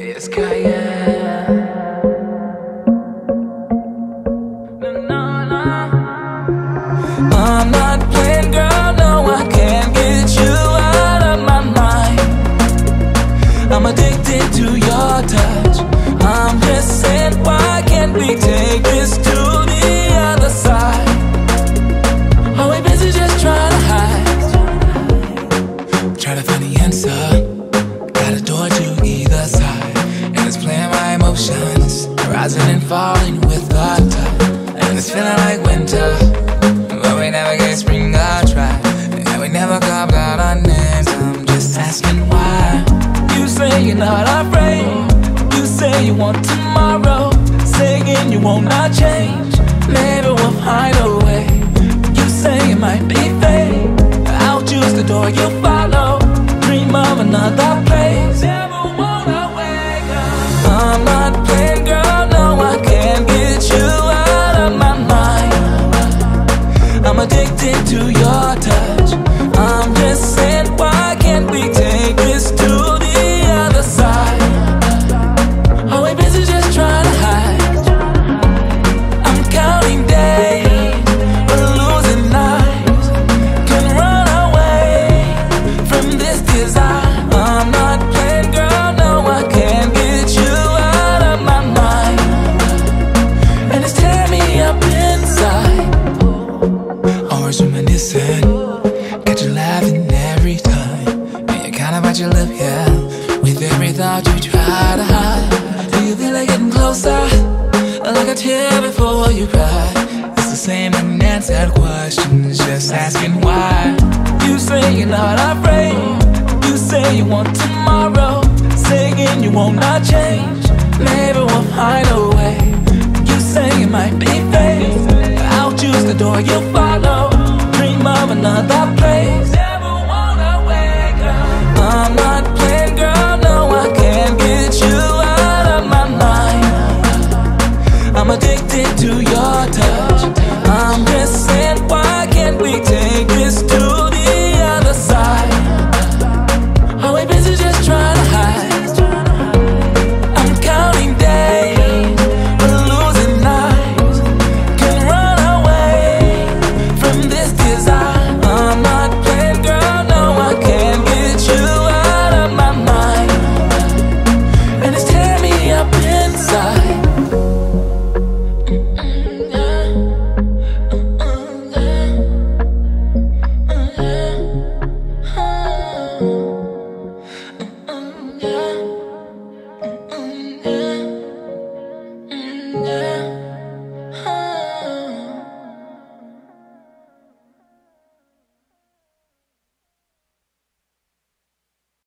It's Kier. I'm not playing, girl, no, I can't get you out of my mind. I'm addicted to your touch. I'm just saying, why can't we take this to the other side? Are we busy just trying to hide? Try to find the answer. Got a door to either side, and it's playing my emotions, rising and falling with the tide. And it's feeling like winter, but we never get spring or try, and we never carved out our names. I'm just asking why. You say you're not afraid, you say you want tomorrow, saying you won't not change. Maybe we'll find a way. You say it might be fate, I'll choose the door you follow. Dream of another place. Never wanna wake up. I'm not playing, girl, no, I can't get you out of my mind. I'm addicted to your touch. I'm just saying, why can't we take this to the other side? Are we busy just trying to hide? I'm counting days, we're losing nights. Can run away from this desire. I'm not playing, girl, no, I can't get you out of my mind. And it's tearing me up inside. Always reminiscing, got you laughing every time, and you kinda bite your lip, yeah, with every thought you try to hide. Do you feel like getting closer, like a tear before you cry? It's the same unanswered questions, just asking why. You say you're not afraid, you say you want tomorrow, saying you won't not change. Maybe we'll find a way. You say it might be fate, I'll choose the door you follow. Dream of another place. Never wanna wake up. I'm not playing, girl, no, I can't get you out of my mind. I'm addicted to your touch. I'm just saying, why can't we take this to the other side? Are we busy just trying to hide? I'm counting days, we're losing nights. Can run away from this desire. I'm not playing, girl, no, I can't get you out of my mind. And it's tearing me up inside. Yeah.